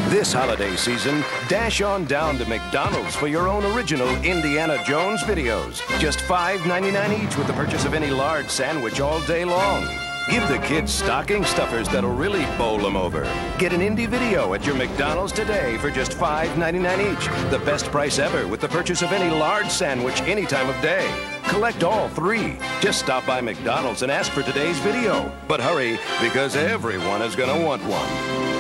This holiday season, dash on down to McDonald's for your own original Indiana Jones videos. Just $5.99 each with the purchase of any large sandwich all day long. Give the kids stocking stuffers that'll really bowl them over. Get an indie video at your McDonald's today for just $5.99 each. The best price ever with the purchase of any large sandwich any time of day. Collect all three. Just stop by McDonald's and ask for today's video. But hurry, because everyone is going to want one.